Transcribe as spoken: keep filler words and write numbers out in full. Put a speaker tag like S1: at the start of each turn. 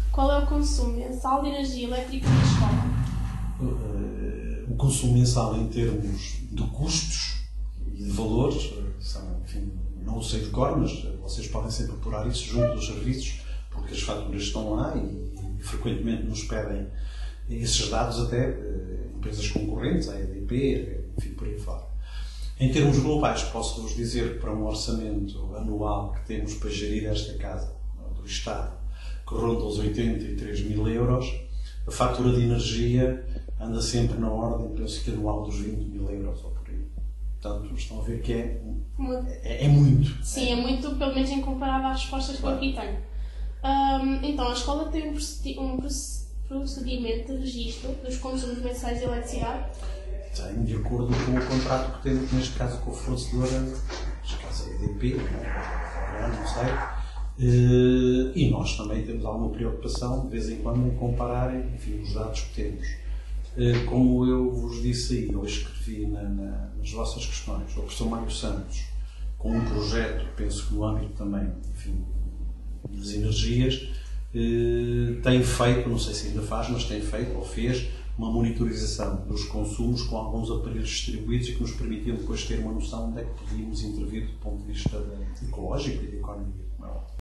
S1: Qual é o consumo mensal de energia elétrica na escola?
S2: O consumo mensal em termos de custos e de valores, são, enfim, não o sei de cor, mas vocês podem sempre apurar isso junto dos serviços, porque as faturas estão lá e, e frequentemente nos pedem esses dados até empresas concorrentes, a E D P, enfim, por aí fora. Em termos globais, posso-vos dizer que para um orçamento anual que temos para gerir esta casa do Estado, que ronda os oitenta e três mil euros, a fatura de energia anda sempre na ordem, penso que anual, dos vinte mil euros ou por aí. Portanto, estão a ver que é, é, é muito.
S1: Sim, é muito, pelo menos em comparado às respostas que eu aqui tenho. Um, então, a escola tem um procedimento de registro dos consumos mensais de eletricidade?
S2: Tem, de acordo com o contrato que temos, neste caso, com a fornecedora, neste caso a E D P, não sei. E nós também temos alguma preocupação, de vez em quando, em comparar, enfim, os dados que temos. Como eu vos disse aí, eu escrevi na, na, nas vossas questões, o professor Mário Santos, com um projeto, penso que no âmbito também, enfim, das energias, tem feito, não sei se ainda faz, mas tem feito, ou fez, uma monitorização dos consumos com alguns aparelhos distribuídos e que nos permitiam depois ter uma noção de onde é que podíamos intervir do ponto de vista ecológico e de economia.